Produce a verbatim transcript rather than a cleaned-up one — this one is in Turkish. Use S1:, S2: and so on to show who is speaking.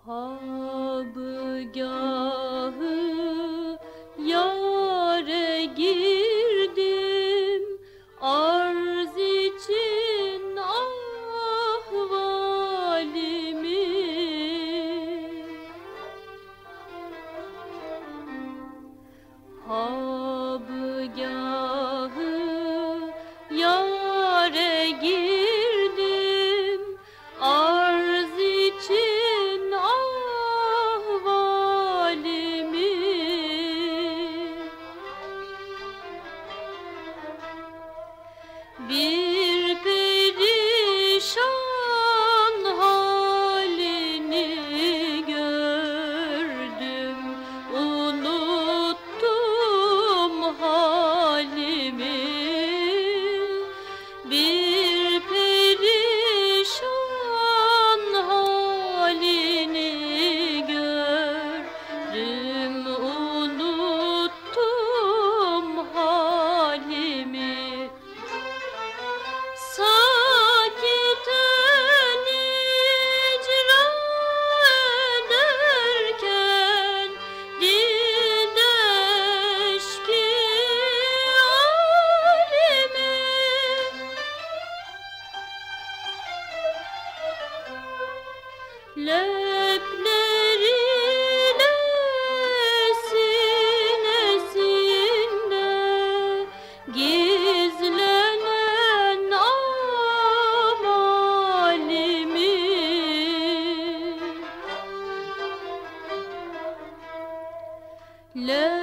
S1: Habgahı yâre girdim, arz için ahvalimi. Habgahı yâre girdim, arz için ahvalimi. Bir perişan halini gördüm, unuttum halimi. Bir perişan halini gördüm, unuttum halimi. Sakiten icra ederken dilde eşki alimi. Lepleriyle sinesinde gizlenen amalimi. Le